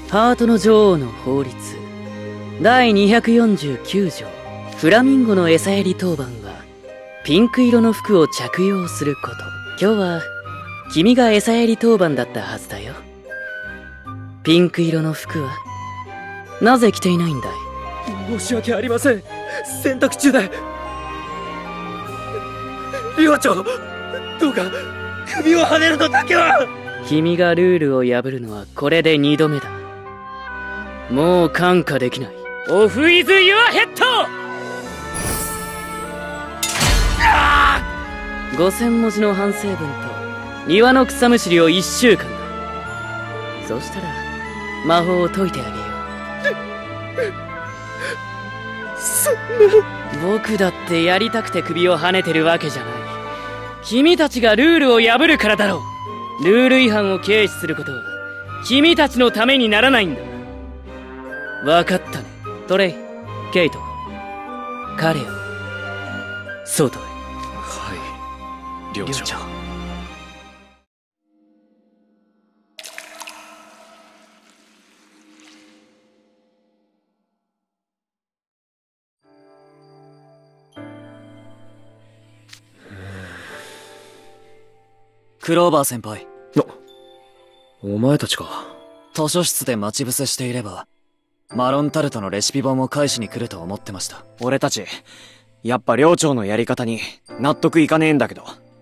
ハートの女王の法律第249条、フラミンゴの餌やり当番はピンク色の服を着用すること。今日は君が餌やり当番だったはずだよ。ピンク色の服はなぜ着ていないんだい？ 申し訳ありません。洗濯中で。寮長、どうか首をはねるのだけは。 君がルールを破るのはこれで2度目だ。もう看過できない。オフイズユアヘッド！5000文字の反省文と庭の草むしりを1週間だ。そうしたら魔法を解いてあげよう。 そんな。 僕だってやりたくて首をはねてるわけじゃない。君たちがルールを破るからだろう。ルール違反を軽視することは君たちのためにならないんだ。分かったね。トレイ、ケイト、彼を外へ。 はい、寮長。 クローバー先輩。 お前たちか。 図書室で待ち伏せしていればマロンタルトのレシピ本を返しに来ると思ってました。 俺たちやっぱ寮長のやり方に納得いかねえんだけど。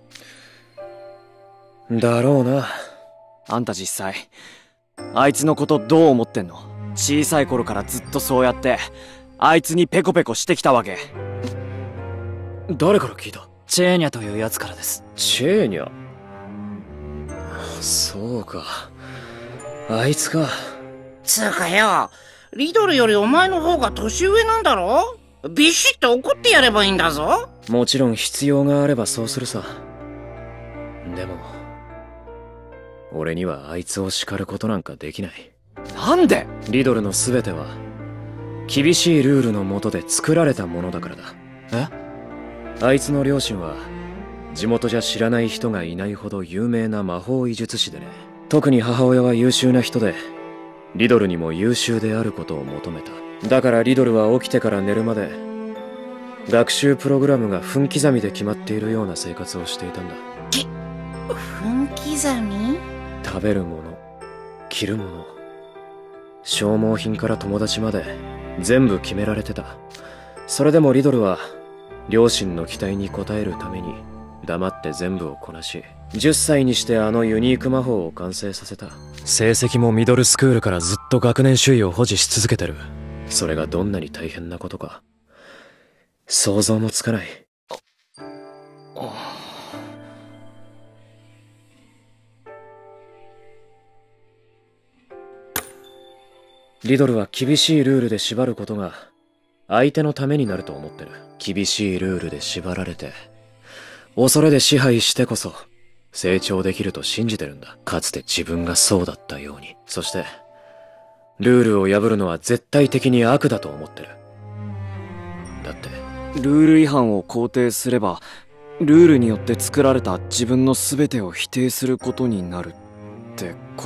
だろうな。 あんた実際あいつのことどう思ってんの？小さい頃からずっとそうやってあいつにペコペコしてきたわけ。 誰から聞いた？ チェーニャというやつからです。 チェーニャ？そうか、あいつか。 つうかよ、リドルよりお前の方が年上なんだろ？ビシッと怒ってやればいいんだぞ。 もちろん必要があればそうするさ。でも俺にはあいつを叱ることなんかできない。 なんで？ リドルの全ては厳しいルールの下で作られたものだからだ。あいつの両親は地元じゃ知らない人がいないほど有名な魔法医術師でね。特に母親は優秀な人で、リドルにも優秀であることを求めた。だからリドルは起きてから寝るまで学習プログラムが分刻みで決まっているような生活をしていたんだ。 分刻み？ 食べるもの、着るもの、消耗品から友達まで全部決められてた。それでもリドルは両親の期待に応えるために黙って全部をこなし、10歳にしてあのユニーク魔法を完成させた。成績もミドルスクールからずっと学年首位を保持し続けてる。それがどんなに大変なことか想像もつかない。リドルは厳しいルールで縛ることが相手のためになると思ってる。厳しいルールで縛られて恐れで支配してこそ成長できると信じてるんだ。かつて自分がそうだったように。そしてルールを破るのは絶対的に悪だと思ってる。だってルール違反を肯定すればルールによって作られた自分の全てを否定することになるってこと？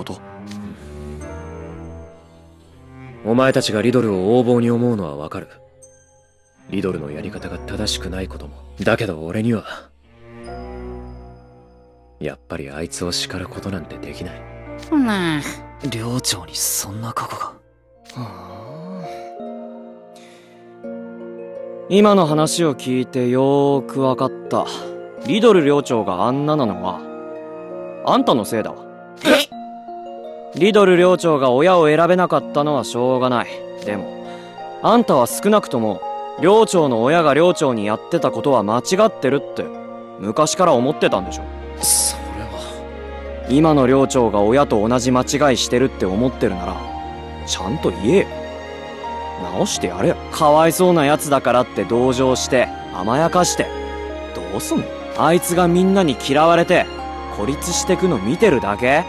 お前たちがリドルを横暴に思うのはわかる。リドルのやり方が正しくないことも。だけど俺にはやっぱりあいつを叱ることなんてできない。 寮長にそんな過去が。 今の話を聞いてよーくわかった。リドル寮長があんななのはあんたのせいだわ。リドル寮長が親を選べなかったのはしょうがない。でもあんたは少なくとも寮長の親が寮長にやってたことは間違ってるって昔から思ってたんでしょ。 それは今の寮長が親と同じ間違いしてるって思ってるならちゃんと言えよ。直してやれよ。かわいそうなやつだからって同情して甘やかしてどうすんの？あいつがみんなに嫌われて孤立してくの見てるだけ？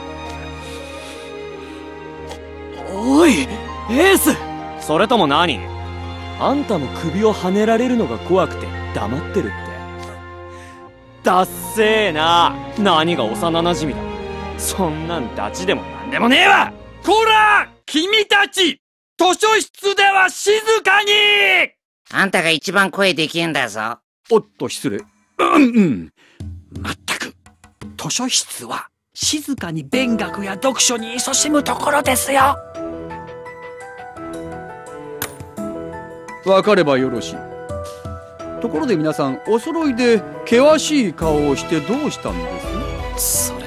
おいエース！それとも何？あんたも首をはねられるのが怖くて黙ってるって。だっせーな。何が幼馴染だ。そんなんダチでもなんでもねえわ。こら！ 君たち、図書室では静かに。 あんたが一番声できんだぞ。 おっと、失礼。まったく、図書室は静かに勉学や読書に勤しむところですよ。わかればよろしい。ところで皆さん、お揃いで険しい顔をしてどうしたんです？ そ